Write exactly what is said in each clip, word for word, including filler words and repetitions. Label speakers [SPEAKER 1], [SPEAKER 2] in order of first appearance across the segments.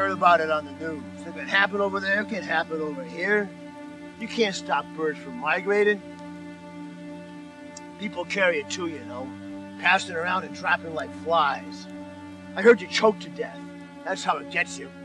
[SPEAKER 1] heard about it on the news. If it happened over there, it can happen over here. You can't stop birds from migrating. People carry it too, you know, passing around and dropping like flies. I heard you choke to death. That's how it gets you.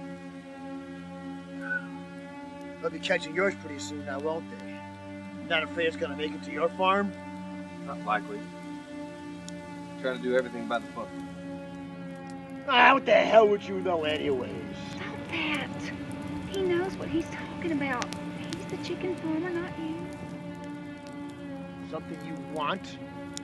[SPEAKER 1] They'll be catching yours pretty soon now, won't they? Not afraid it's gonna make it to your farm?
[SPEAKER 2] Not likely. Trying to do everything by the book.
[SPEAKER 1] Ah, what the hell would you know anyways?
[SPEAKER 3] Stop that. He knows what he's talking about. He's the chicken farmer, not you.
[SPEAKER 1] Something you want?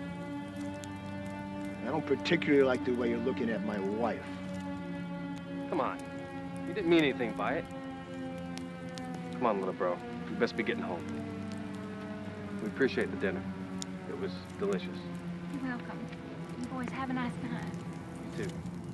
[SPEAKER 1] I don't particularly like the way you're looking at my wife.
[SPEAKER 2] Come on. You didn't mean anything by it. Come on, little bro. You best be getting home. We appreciate the dinner. It was delicious.
[SPEAKER 3] You're welcome. You boys have a nice night.
[SPEAKER 2] You too.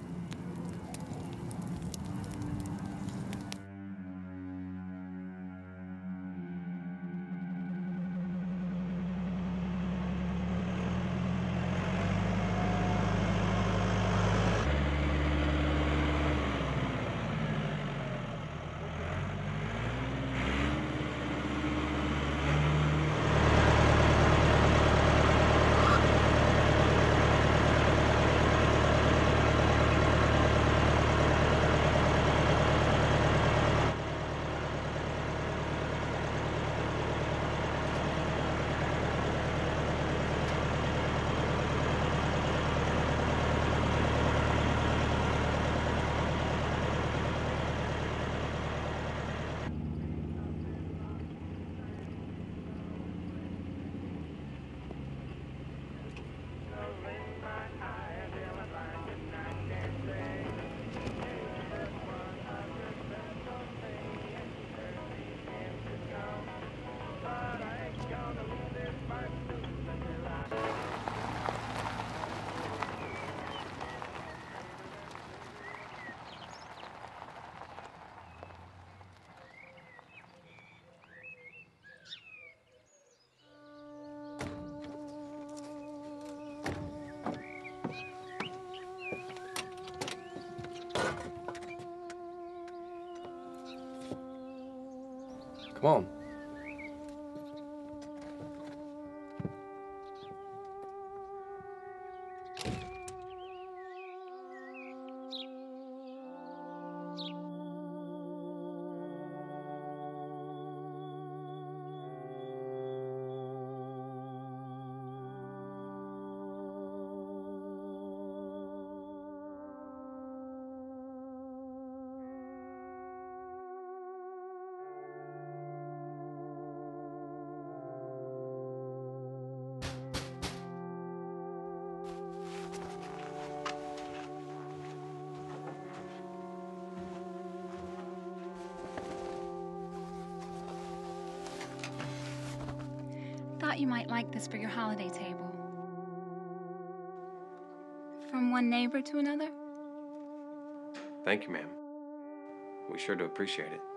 [SPEAKER 2] Come on.
[SPEAKER 3] Thought you might like this for your holiday table. From one neighbor to another?
[SPEAKER 2] Thank you, ma'am. We sure do appreciate it.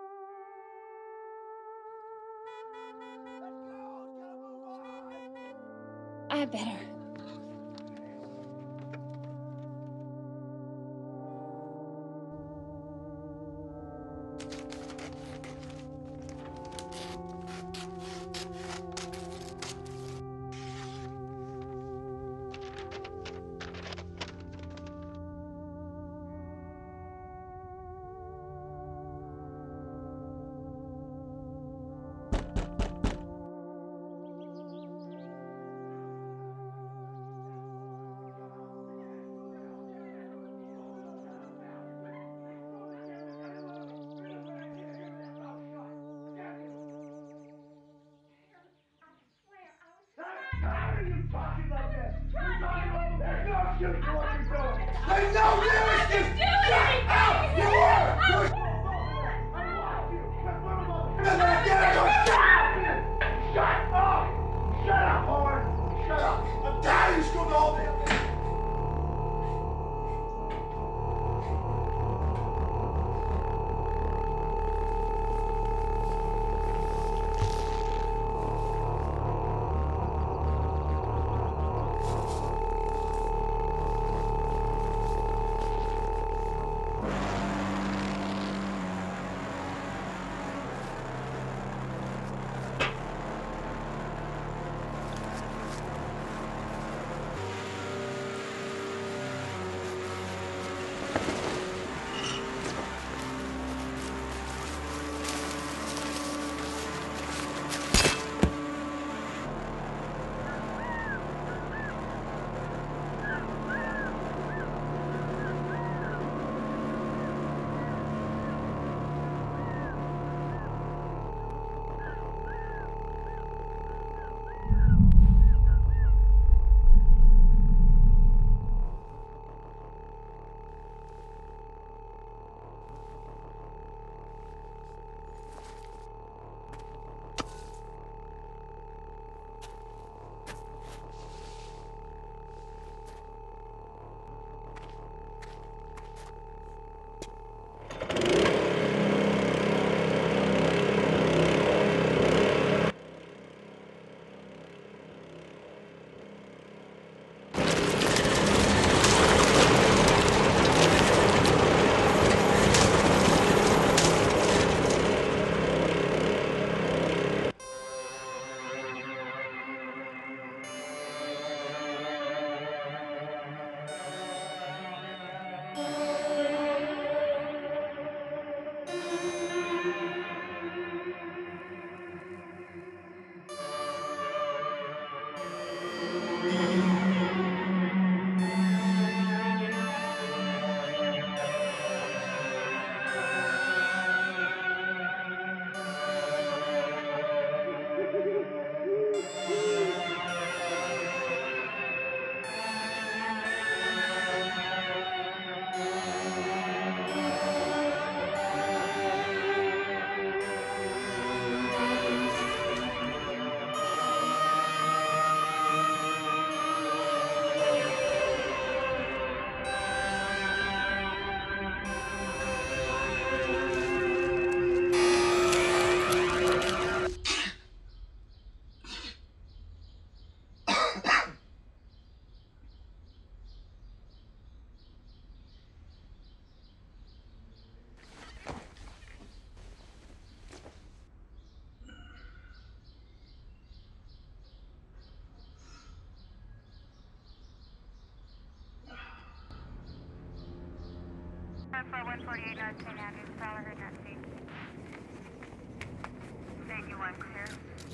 [SPEAKER 3] I better.
[SPEAKER 4] There's no realistic! Shut up! You were! Shut up! Shut up, Howard! Shut up! I'm tired of you screwing the whole thing!
[SPEAKER 5] four one forty-eight North Saint Andrews, Fowler heard not seen. Thank you, one clear.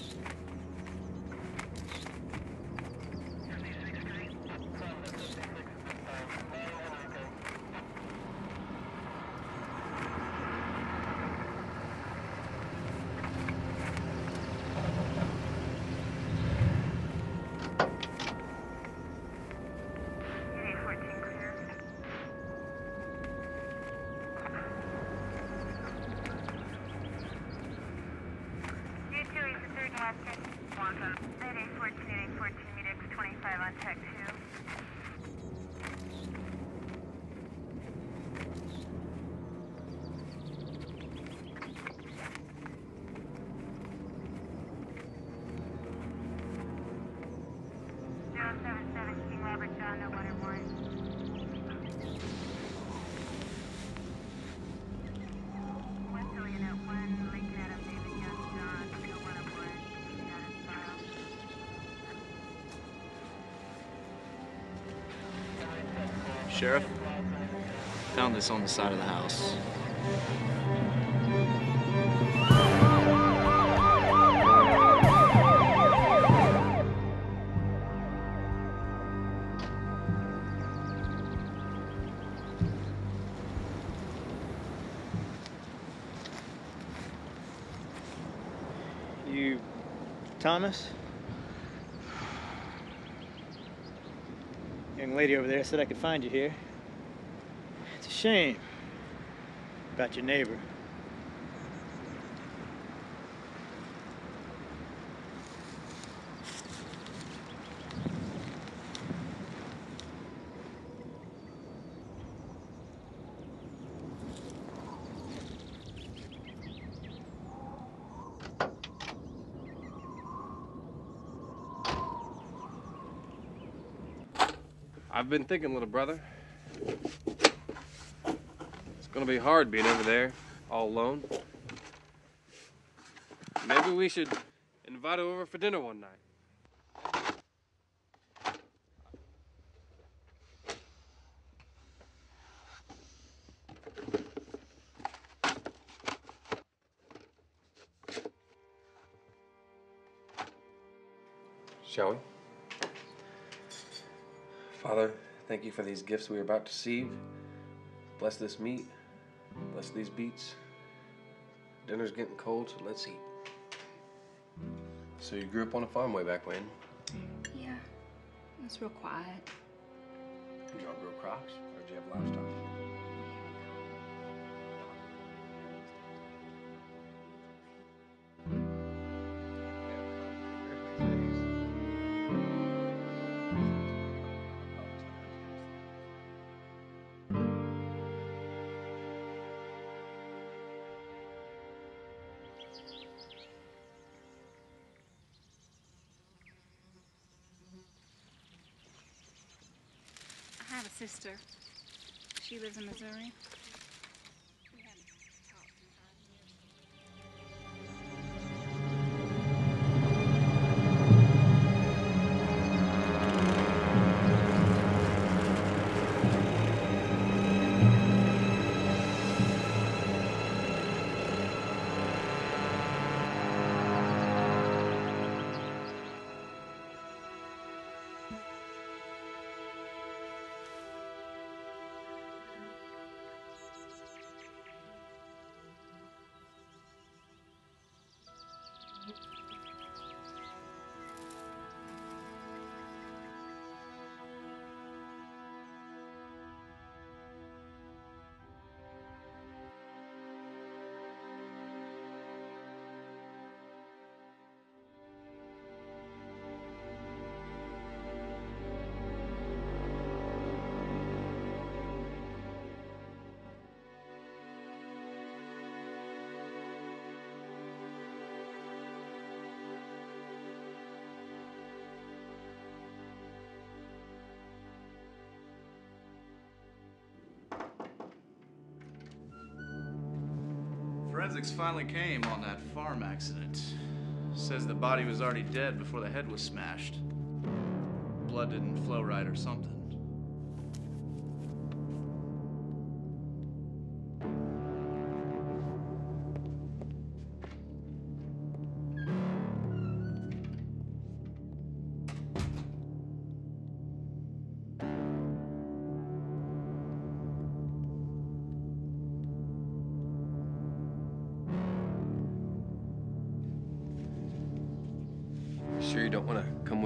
[SPEAKER 6] Sheriff, found this on the side of the house.
[SPEAKER 7] You, Thomas? Young lady over there said I could find you here. It's a shame about your neighbor.
[SPEAKER 2] I've been thinking, little brother. It's gonna be hard being over there, all alone. Maybe we should invite her over for dinner one night. Shall we? Father, thank you for these gifts we are about to receive. Bless this meat. Bless these beets. Dinner's getting cold, so let's eat. So you grew up on a farm way back when?
[SPEAKER 8] Yeah, it was real quiet.
[SPEAKER 2] Did y'all grow crops, or did you have livestock?
[SPEAKER 8] I have a sister. She lives in Missouri.
[SPEAKER 6] Forensics finally came on that farm accident. Says the body was already dead before the head was smashed. Blood didn't flow right or something.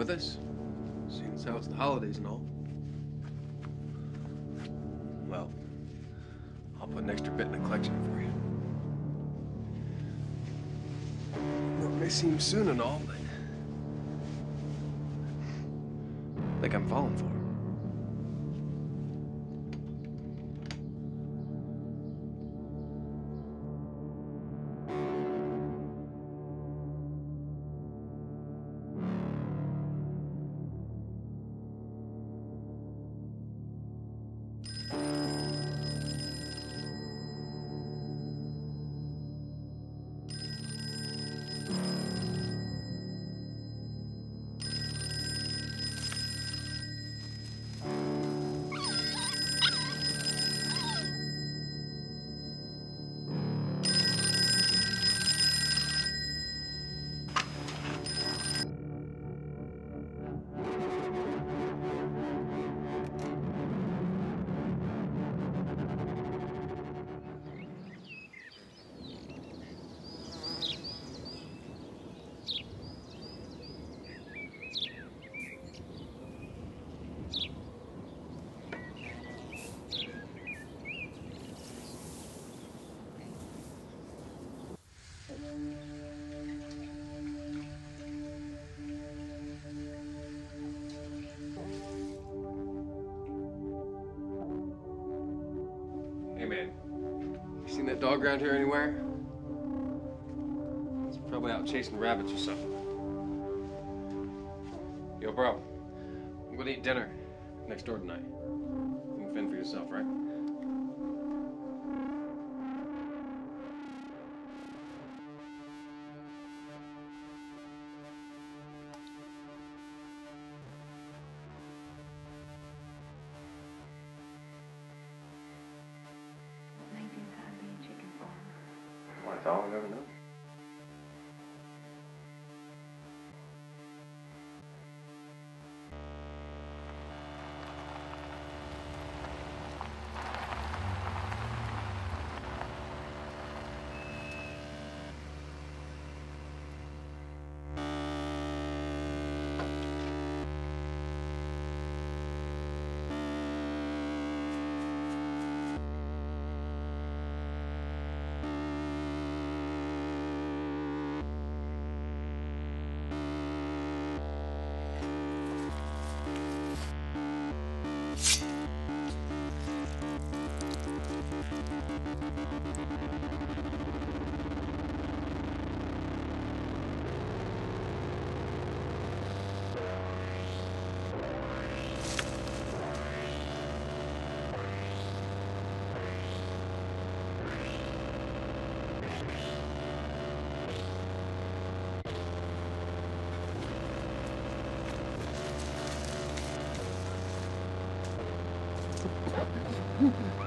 [SPEAKER 2] with us? Seeing as how it's the holidays and all. Well, I'll put an extra bit in the collection for you. Well, it may seem soon and all, but I think I'm falling for it. Hey man, you seen that dog around here anywhere? It's probably out chasing rabbits or something. Yo bro, I'm gonna eat dinner next door tonight. You can fend for yourself, right? Well, that's all I've ever known.
[SPEAKER 9] Mm-hmm.